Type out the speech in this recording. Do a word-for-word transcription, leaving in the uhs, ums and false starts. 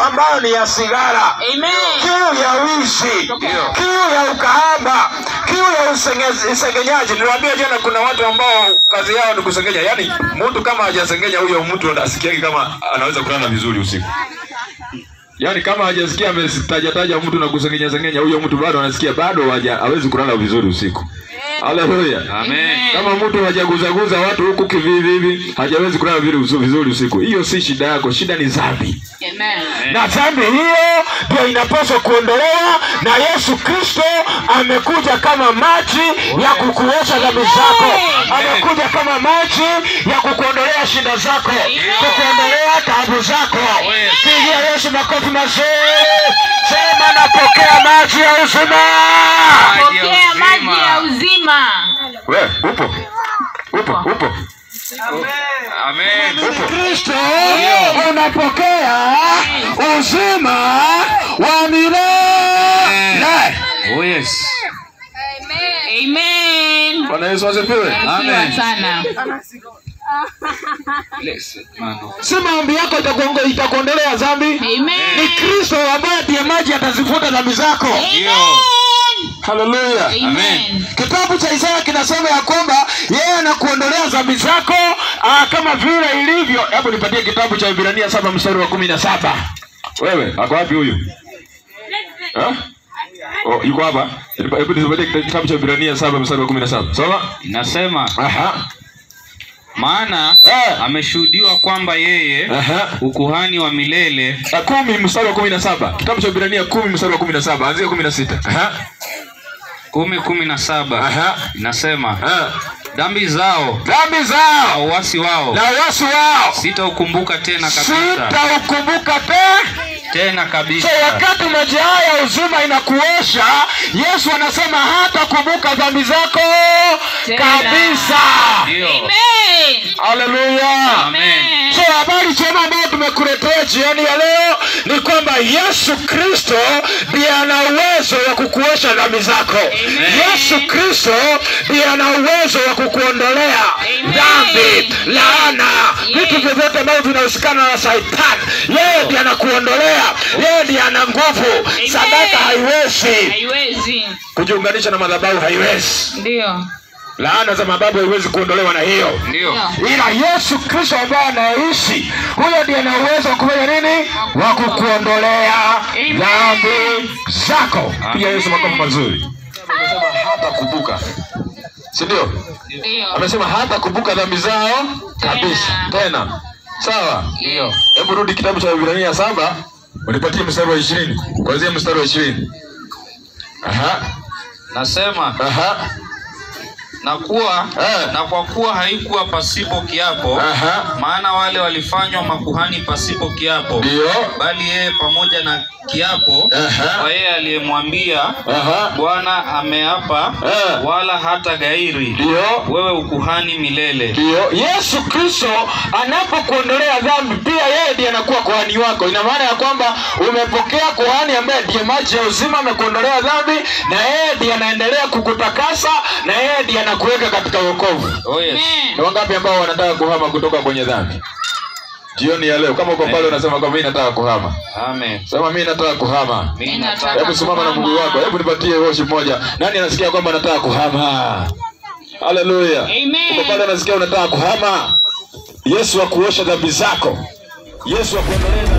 ambayo ni ya sigara, kiu ya wizi, kiu ya ukahaba, kiu ya usengenyaji. Niliwaambia jana kuna watu ambao kazi yao ni kusengenya. Yaani mtu kama hajasengenya, huyo mtu anasikia kama anaweza kulala vizuri usiku. Yaani kama hajasikia ametaja taja mtu na kusengenya sengenya, huyo mtu bado anasikia bado hawezi kulala vizuri usiku. Haleluya. Amen. Kama mtu hajaguzaguza watu huku kivivi hivi, hajawezi kulala vizuri usiku. Hiyo si shida yako, shida ni dhambi. Amen. Na dhambi hiyo ndio inapaswa kuondolewa, na Yesu Kristo amekuja kama maji ya kukuosha dhambi zako. Amekuja kama maji ya kukuondolea shida zako, kukuondolea taabu zako. Pigia Yesu makofi mazuri. Sema napokea maji ya uzima. Pokea maji ya uzima. Wewe upo? Upo, upo. Amen. Amen. Upo. Kristo unapokea uzima wa milele. Oh yes. Amen. Amen. Bwana Yesu asifiwe. Amen sana. Si maombi yako itakuondolea dhambi. Amen. Ni Kristo ambaye ndiye maji atazifuta dhambi zako. Amen. Hallelujah. Amen. Kitabu cha Isaya kinasema ya kwamba yeye anakuondolea dhambi zako aa, kama vile ilivyo. Hebu nipatie kitabu cha Ibrania saba mstari wa kumi na saba. Wewe, ako wapi huyu? Eh? Oh, yuko hapa. Hebu nipatie kitabu cha Ibrania saba mstari wa kumi na saba. Soma. Inasema, aha, maana eh, ameshuhudiwa kwamba yeye ukuhani wa milele. kumi mstari wa kumi na saba. Kitabu cha Ibrania kumi mstari wa kumi na saba. Anzia kumi na sita. Aha. kumi kumi na saba. Aha. Inasema, aha, dhambi zao, dhambi zao na uasi wao, na uasi wao sitaukumbuka tena kabisa. Sitaukumbuka tena tena kabisa. So wakati maji haya uzima inakuosha, Yesu anasema hata kumbuka dhambi zako kabisa. Ndio. Amen. Hallelujah. Amen. So habari njema ambayo tumekuletea jioni ya leo ni kwamba Yesu Kristo ndiye ana uwezo wa kukuosha dhambi zako. Amen. Yesu Kristo ndiye ana uwezo wa kukuondolea dhambi, laana, vitu vyovyote ambavyo vinahusikana na Shetani. Yeye ndiye anakuondolea. Yeye ndiye ana nguvu. Sadaka haiwezi. Haiwezi. Kujiunganisha na madhabahu haiwezi. Ndio. Laana za mababu haiwezi kuondolewa na hiyo. Ndio. Ila Yesu Kristo ambaye anaishi, huyo ndiye ana uwezo wa kufanya nini? Wa kukuondolea dhambi zako. Pia Yesu makofi mazuri. Amesema hata kumbuka. Si ndio? Ndio. Amesema hata kumbuka dhambi zao kabisa. Tena. Sawa? Ndio. Hebu rudi kitabu cha Ibrania saba, unipatie mstari wa ishirini. Kuanzia mstari wa ishirini. Aha. Nasema, aha, na kuwa eh, na kwa kuwa haikuwa pasipo kiapo, aha, maana wale walifanywa makuhani pasipo kiapo, ndio, bali yeye pamoja na kiapo, aha, kwa yeye aliyemwambia, aha, Bwana ameapa, eh, wala hata gairi, ndio, wewe ukuhani milele. ndio. Yesu Kristo anapokuondolea dhambi, pia yeye ndiye anakuwa kuhani wako. Ina maana ya kwamba umepokea kuhani ambaye ndiye maji ya uzima, amekuondolea dhambi, na yeye ndiye anaendelea kukutakasa, na yeye ndiye anakuweka katika wokovu. Oh yes. Ni wangapi ambao wanataka kuhama kutoka kwenye dhambi? Jioni ya leo kama uko pale unasema kwa mimi nataka kuhama. Amen. Sema mimi nataka kuhama. Mimi nataka. Hebu simama na Mungu wako. Hebu nipatie worship moja. Nani anasikia kwamba nataka kuhama? Hallelujah. Amen. Uko pale unasikia unataka kuhama? Yesu akuosha dhambi zako. Yesu akuondolea